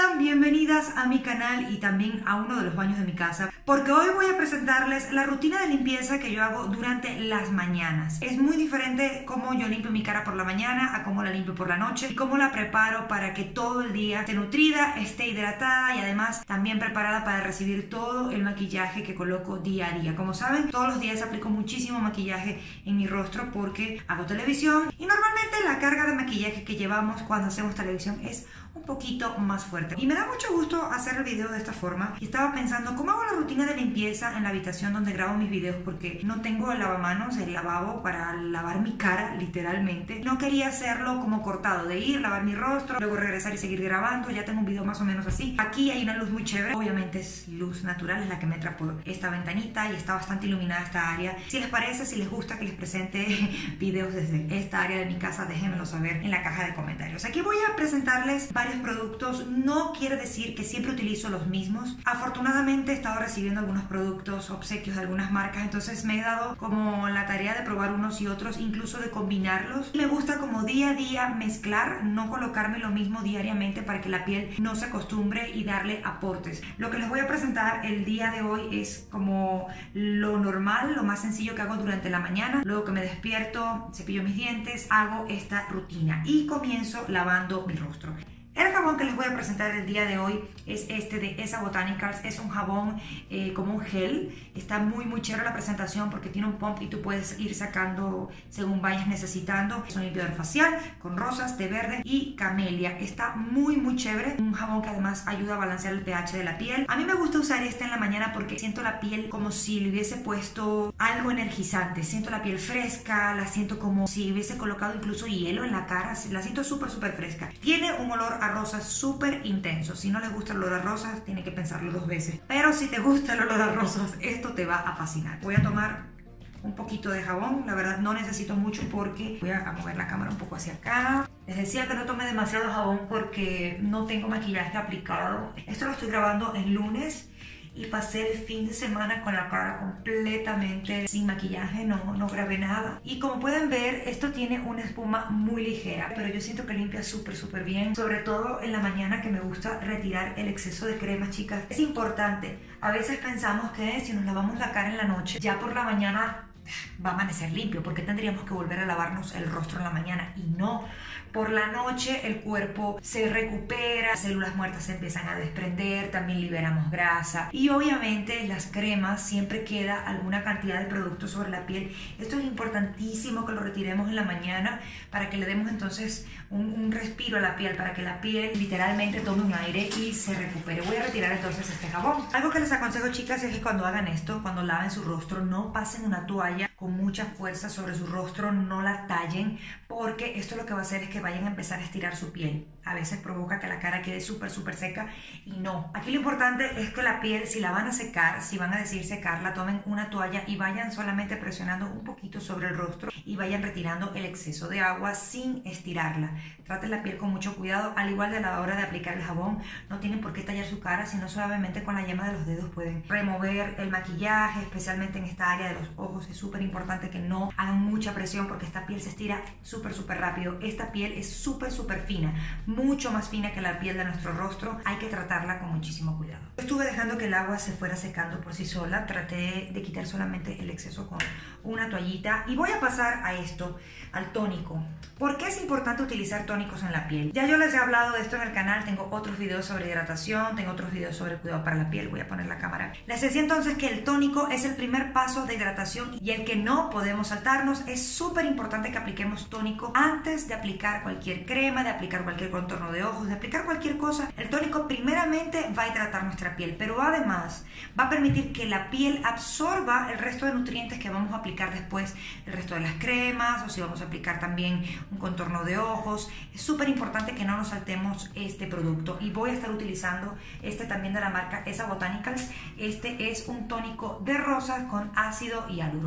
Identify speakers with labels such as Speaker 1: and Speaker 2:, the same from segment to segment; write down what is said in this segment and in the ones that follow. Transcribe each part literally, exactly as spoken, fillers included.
Speaker 1: están? Bienvenidas a mi canal y también a uno de los baños de mi casa, porque hoy voy a presentarles la rutina de limpieza que yo hago durante las mañanas. Es muy diferente cómo yo limpio mi cara por la mañana a cómo la limpio por la noche y cómo la preparo para que todo el día esté nutrida, esté hidratada y además también preparada para recibir todo el maquillaje que coloco día a día. Como saben, todos los días aplico muchísimo maquillaje en mi rostro porque hago televisión y normalmente la carga de maquillaje que llevamos cuando hacemos televisión es un poquito más fuerte. Y me da mucho gusto hacer el video de esta forma. Y estaba pensando, ¿cómo hago la rutina de limpieza en la habitación donde grabo mis videos? Porque no tengo el lavamanos, el lavabo para lavar mi cara, literalmente. No quería hacerlo como cortado, de ir, lavar mi rostro, luego regresar y seguir grabando. Ya tengo un video más o menos así. Aquí hay una luz muy chévere. Obviamente es luz natural, es la que me entra por esta ventanita y está bastante iluminada esta área. Si les parece, si les gusta que les presente videos desde esta área de mi casa, déjenmelo saber en la caja de comentarios. Aquí voy a presentarles varios productos. No quiere decir que siempre utilizo los mismos. Afortunadamente he estado recibiendo algunos productos, obsequios de algunas marcas, entonces me he dado como la tarea de probar unos y otros, incluso de combinarlos. Me gusta como día a día mezclar, no colocarme lo mismo diariamente para que la piel no se acostumbre y darle aportes. Lo que les voy a presentar el día de hoy es como lo normal, lo más sencillo que hago durante la mañana. Luego que me despierto, cepillo mis dientes, hago esta rutina y comienzo lavando mi rostro. El jabón que les voy a presentar el día de hoy es este de Esa Botanicals. Es un jabón eh, como un gel. Está muy muy chévere la presentación porque tiene un pump y tú puedes ir sacando según vayas necesitando. Es un limpiador facial con rosas, té verde y camelia. Está muy muy chévere. Un jabón que además ayuda a balancear el pH de la piel. A mí me gusta usar este en la mañana porque siento la piel como si le hubiese puesto algo energizante. Siento la piel fresca, la siento como si hubiese colocado incluso hielo en la cara. La siento súper súper fresca. Tiene un olor a rosas súper intenso. Si no les gusta el olor a rosas, tiene que pensarlo dos veces. Pero si te gusta el olor a rosas, esto te va a fascinar. Voy a tomar un poquito de jabón. La verdad no necesito mucho porque voy a mover la cámara un poco hacia acá. Les decía que no tome demasiado jabón porque no tengo maquillaje aplicado. Esto lo estoy grabando el lunes y pasé el fin de semana con la cara completamente sin maquillaje, no, no grabé nada. Y como pueden ver, esto tiene una espuma muy ligera, pero yo siento que limpia súper súper bien, sobre todo en la mañana, que me gusta retirar el exceso de crema, chicas. Es importante, a veces pensamos que si nos lavamos la cara en la noche, ya por la mañana va a amanecer limpio, porque tendríamos que volver a lavarnos el rostro en la mañana. Y no, por la noche el cuerpo se recupera, células muertas se empiezan a desprender, también liberamos grasa y obviamente las cremas, siempre queda alguna cantidad de producto sobre la piel. Esto es importantísimo que lo retiremos en la mañana para que le demos entonces un, un respiro a la piel, para que la piel literalmente tome un aire y se recupere. Voy a retirar entonces este jabón. Algo que les aconsejo, chicas, es que cuando hagan esto, cuando laven su rostro, no pasen una toalla con mucha fuerza sobre su rostro, no la tallen, porque esto lo que va a hacer es que vayan a empezar a estirar su piel. A veces provoca que la cara quede súper súper seca y no. Aquí lo importante es que la piel, si la van a secar, si van a decir secarla, tomen una toalla y vayan solamente presionando un poquito sobre el rostro y vayan retirando el exceso de agua sin estirarla. Traten la piel con mucho cuidado, al igual de la hora de aplicar el jabón. No tienen por qué tallar su cara, sino suavemente con la yema de los dedos pueden remover el maquillaje, especialmente en esta área de los ojos. Es súper importante que no hagan mucha presión porque esta piel se estira súper súper rápido. Esta piel es súper súper fina, mucho más fina que la piel de nuestro rostro. Hay que tratarla con muchísimo cuidado. Estuve dejando que el agua se fuera secando por sí sola. Traté de quitar solamente el exceso con una toallita y voy a pasar a esto, al tónico. ¿Por qué es importante utilizar tónicos en la piel? Ya yo les he hablado de esto en el canal. Tengo otros videos sobre hidratación, tengo otros videos sobre cuidado para la piel. Voy a poner la cámara. Les decía entonces que el tónico es el primer paso de hidratación y el que no podemos saltarnos. Es súper importante que apliquemos tónico antes de aplicar cualquier crema, de aplicar cualquier contorno de ojos, de aplicar cualquier cosa. El tónico primeramente va a hidratar nuestra piel, pero además va a permitir que la piel absorba el resto de nutrientes que vamos a aplicar después, el resto de las cremas, o si vamos a aplicar también un contorno de ojos. Es súper importante que no nos saltemos este producto y voy a estar utilizando este también de la marca Esa Botanicals. Este es un tónico de rosas con ácido hialurónico. Les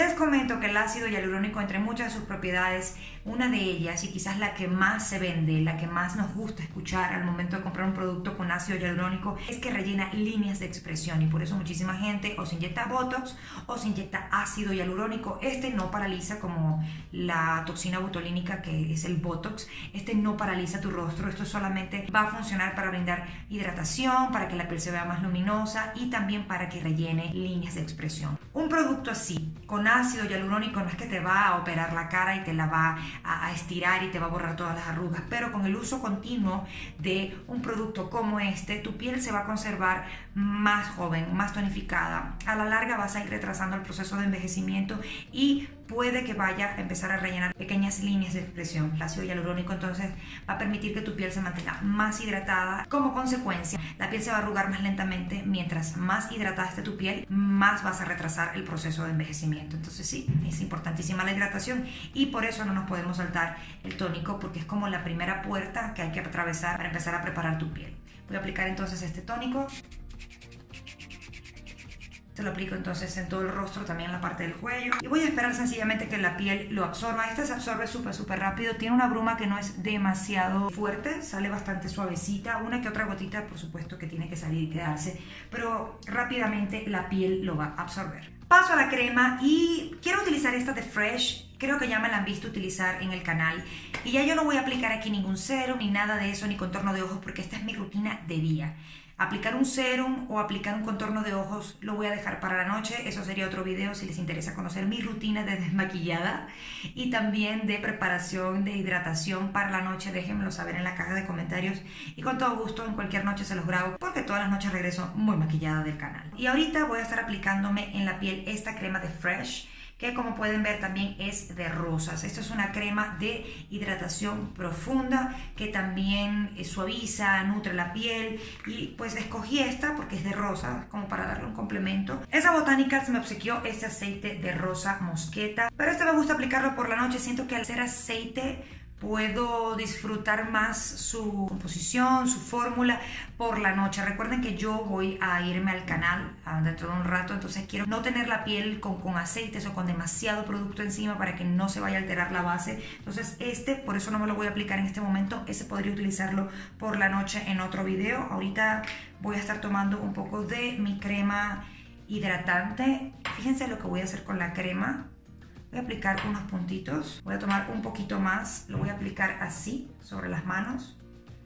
Speaker 1: Les comento que el ácido hialurónico, entre muchas de sus propiedades, una de ellas y quizás la que más se vende, la que más nos gusta escuchar al momento de comprar un producto con ácido hialurónico, es que rellena líneas de expresión, y por eso muchísima gente o se inyecta Botox o se inyecta ácido hialurónico. Este no paraliza como la toxina botulínica, que es el Botox. Este no paraliza tu rostro, esto solamente va a funcionar para brindar hidratación, para que la piel se vea más luminosa y también para que rellene líneas de expresión. Un producto así, con ácido hialurónico, no es que te va a operar la cara y te la va a, a estirar y te va a borrar todas las arrugas, pero con el uso continuo de un producto como este, tu piel se va a conservar más joven, más tonificada. A la larga vas a ir retrasando el proceso de envejecimiento y puede que vaya a empezar a rellenar pequeñas líneas de expresión. El ácido hialurónico entonces va a permitir que tu piel se mantenga más hidratada. Como consecuencia, la piel se va a arrugar más lentamente. Mientras más hidratada esté tu piel, más vas a retrasar el proceso de envejecimiento. Entonces sí, es importantísima la hidratación, y por eso no nos podemos saltar el tónico, porque es como la primera puerta que hay que atravesar para empezar a preparar tu piel. Voy a aplicar entonces este tónico. Se lo aplico entonces en todo el rostro, también en la parte del cuello. Y voy a esperar sencillamente que la piel lo absorba. Esta se absorbe súper, súper rápido. Tiene una bruma que no es demasiado fuerte. Sale bastante suavecita. Una que otra gotita, por supuesto, que tiene que salir y quedarse. Pero rápidamente la piel lo va a absorber. Paso a la crema y quiero utilizar esta de Fresh. Creo que ya me la han visto utilizar en el canal. Y ya yo no voy a aplicar aquí ningún serum, ni nada de eso, ni contorno de ojos, porque esta es mi rutina de día. Aplicar un serum o aplicar un contorno de ojos lo voy a dejar para la noche. Eso sería otro video si les interesa conocer mi rutina de desmaquillada y también de preparación de hidratación para la noche. Déjenmelo saber en la caja de comentarios y con todo gusto en cualquier noche se los grabo, porque todas las noches regreso muy maquillada del canal. Y ahorita voy a estar aplicándome en la piel esta crema de Fresh, que como pueden ver también es de rosas. Esto es una crema de hidratación profunda que también suaviza, nutre la piel, y pues escogí esta porque es de rosa, como para darle un complemento. Esa Botanicals me obsequió este aceite de rosa mosqueta, pero este me gusta aplicarlo por la noche. Siento que al ser aceite puedo disfrutar más su composición, su fórmula por la noche. Recuerden que yo voy a irme al canal dentro de un rato, entonces quiero no tener la piel con, con aceites o con demasiado producto encima para que no se vaya a alterar la base. Entonces este, por eso no me lo voy a aplicar en este momento. Ese podría utilizarlo por la noche en otro video. Ahorita voy a estar tomando un poco de mi crema hidratante. Fíjense lo que voy a hacer con la crema. Voy a aplicar unos puntitos, voy a tomar un poquito más, lo voy a aplicar así sobre las manos,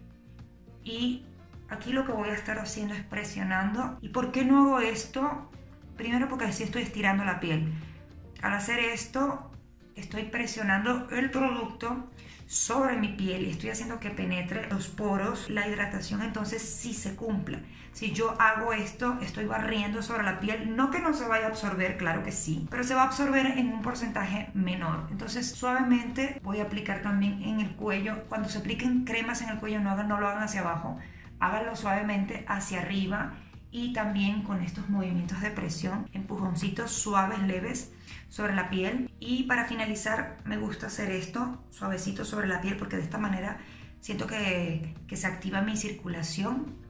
Speaker 1: y aquí lo que voy a estar haciendo es presionando. ¿Y por qué no hago esto? Primero porque así estoy estirando la piel. Al hacer esto estoy presionando el producto sobre mi piel y estoy haciendo que penetre los poros, la hidratación entonces sí se cumpla. Si yo hago esto, estoy barriendo sobre la piel, no que no se vaya a absorber, claro que sí, pero se va a absorber en un porcentaje menor. Entonces suavemente voy a aplicar también en el cuello. Cuando se apliquen cremas en el cuello, no, hagan, no lo hagan hacia abajo, háganlo suavemente hacia arriba, y también con estos movimientos de presión, empujoncitos suaves, leves sobre la piel. Y para finalizar me gusta hacer esto suavecito sobre la piel, porque de esta manera siento que, que se activa mi circulación.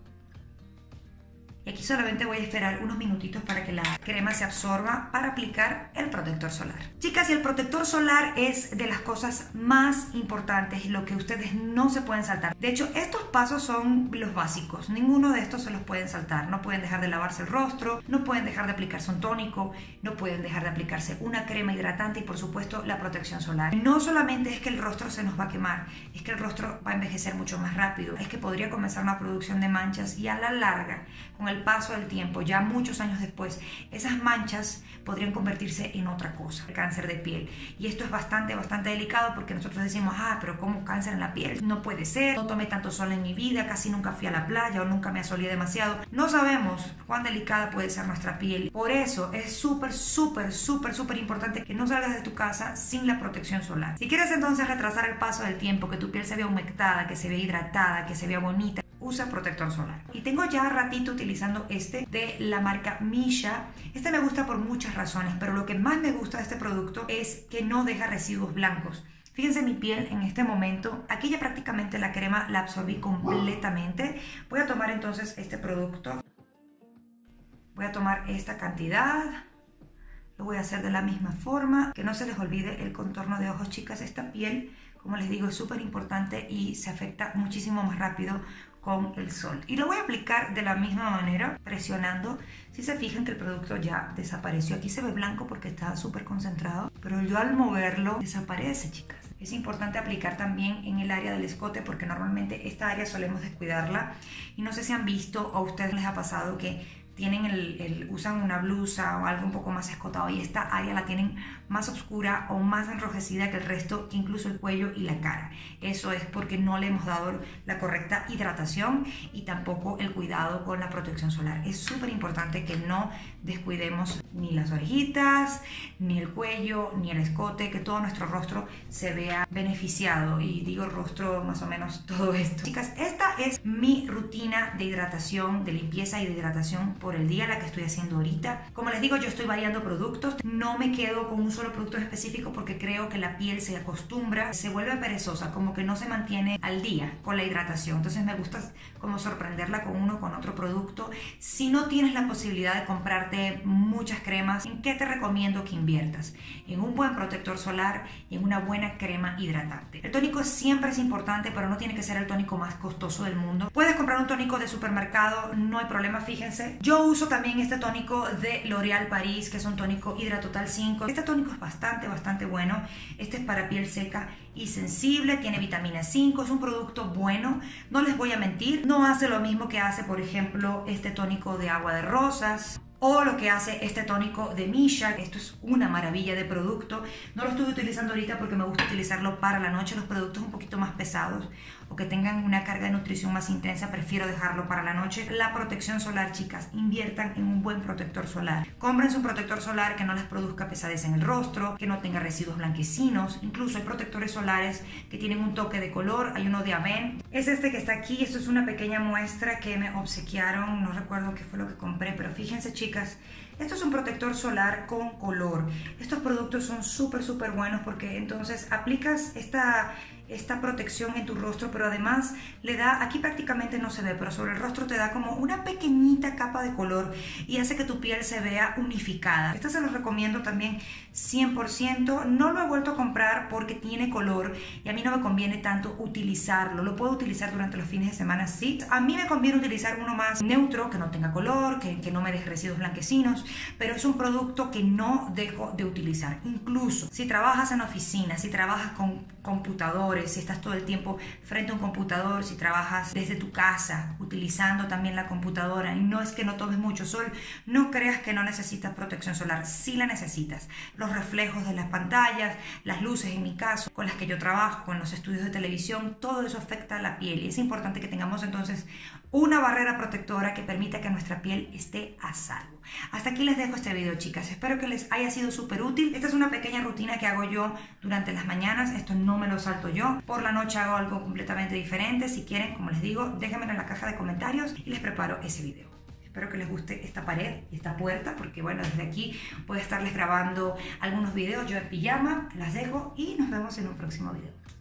Speaker 1: Y aquí solamente voy a esperar unos minutitos para que la crema se absorba para aplicar el protector solar. Chicas, y el protector solar es de las cosas más importantes, lo que ustedes no se pueden saltar. De hecho, estos pasos son los básicos. Ninguno de estos se los pueden saltar. No pueden dejar de lavarse el rostro, no pueden dejar de aplicarse un tónico, no pueden dejar de aplicarse una crema hidratante y por supuesto la protección solar. No solamente es que el rostro se nos va a quemar, es que el rostro va a envejecer mucho más rápido. Es que podría comenzar una producción de manchas, y a la larga, con el paso del tiempo, ya muchos años después, esas manchas podrían convertirse en otra cosa, el cáncer de piel. Y esto es bastante, bastante delicado, porque nosotros decimos, ah, pero ¿cómo cáncer en la piel? No puede ser, no tomé tanto sol en mi vida, casi nunca fui a la playa o nunca me asolé demasiado. No sabemos cuán delicada puede ser nuestra piel. Por eso es súper, súper, súper, súper importante que no salgas de tu casa sin la protección solar. Si quieres entonces retrasar el paso del tiempo, que tu piel se vea humectada, que se vea hidratada, que se vea bonita, usa protector solar. Y tengo ya ratito utilizando este de la marca Missha. Este me gusta por muchas razones, pero lo que más me gusta de este producto es que no deja residuos blancos. Fíjense mi piel en este momento, aquí ya prácticamente la crema la absorbí completamente. Voy a tomar entonces este producto, voy a tomar esta cantidad, Lo voy a hacer de la misma forma. Que no se les olvide el contorno de ojos, chicas. Esta piel, como les digo, es súper importante y se afecta muchísimo más rápido con el sol. Y lo voy a aplicar de la misma manera, presionando. Si se fijan que el producto ya desapareció. Aquí se ve blanco porque está súper concentrado, pero yo al moverlo desaparece, chicas. Es importante aplicar también en el área del escote porque normalmente esta área solemos descuidarla. Y no sé si han visto o a ustedes les ha pasado que tienen el, el, usan una blusa o algo un poco más escotado y esta área la tienen más oscura o más enrojecida que el resto, que incluso el cuello y la cara. Eso es porque no le hemos dado la correcta hidratación y tampoco el cuidado con la protección solar. Es súper importante que no descuidemos ni las orejitas, ni el cuello, ni el escote, que todo nuestro rostro se vea beneficiado. Y digo rostro más o menos todo esto. Chicas, esta es mi rutina de hidratación, de limpieza y de hidratación por el día, la que estoy haciendo ahorita. Como les digo, yo estoy variando productos. No me quedo con un solo producto específico porque creo que la piel se acostumbra, se vuelve perezosa, como que no se mantiene al día con la hidratación. Entonces me gusta como sorprenderla con uno con otro producto. Si no tienes la posibilidad de comprarte muchas cremas, ¿en qué te recomiendo que inviertas? En un buen protector solar y en una buena crema hidratante. El tónico siempre es importante, pero no tiene que ser el tónico más costoso del mundo. Puedes comprar un tónico de supermercado, no hay problema, fíjense. Yo uso también este tónico de L'Oréal Paris, que es un tónico Hidratotal cinco. Este tónico es bastante, bastante bueno. Este es para piel seca y sensible, tiene vitamina cinco, es un producto bueno. No les voy a mentir, no hace lo mismo que hace, por ejemplo, este tónico de agua de rosas o lo que hace este tónico de Missha. Esto es una maravilla de producto. No lo estoy utilizando ahorita porque me gusta utilizarlo para la noche. Los productos un poquito más pesados o que tengan una carga de nutrición más intensa, prefiero dejarlo para la noche. La protección solar, chicas, inviertan en un buen protector solar. Cómprense un protector solar que no les produzca pesadez en el rostro, que no tenga residuos blanquecinos. Incluso hay protectores solares que tienen un toque de color. Hay uno de Avène. Es este que está aquí. Esto es una pequeña muestra que me obsequiaron. No recuerdo qué fue lo que compré, pero fíjense, chicas, esto es un protector solar con color. Estos productos son súper, súper buenos porque entonces aplicas esta... esta protección en tu rostro, pero además le da, aquí prácticamente no se ve, pero sobre el rostro te da como una pequeñita capa de color y hace que tu piel se vea unificada. Esta se los recomiendo también cien por ciento. No lo he vuelto a comprar porque tiene color y a mí no me conviene tanto utilizarlo. Lo puedo utilizar durante los fines de semana, sí. A mí me conviene utilizar uno más neutro, que no tenga color, que, que no me deje residuos blanquecinos, pero es un producto que no dejo de utilizar. Incluso si trabajas en oficina, si trabajas con computadores, si estás todo el tiempo frente a un computador, si trabajas desde tu casa utilizando también la computadora, y no es que no tomes mucho sol, no creas que no necesitas protección solar, sí la necesitas. Los reflejos de las pantallas, las luces en mi caso, con las que yo trabajo, con los estudios de televisión, todo eso afecta a la piel y es importante que tengamos entonces una barrera protectora que permita que nuestra piel esté a salvo. Hasta aquí les dejo este video, chicas. Espero que les haya sido súper útil. Esta es una pequeña rutina que hago yo durante las mañanas. Esto no me lo salto yo. Por la noche hago algo completamente diferente. Si quieren, como les digo, déjenmelo en la caja de comentarios y les preparo ese video. Espero que les guste esta pared y esta puerta porque, bueno, desde aquí voy a estarles grabando algunos videos yo en pijama. Las dejo y nos vemos en un próximo video.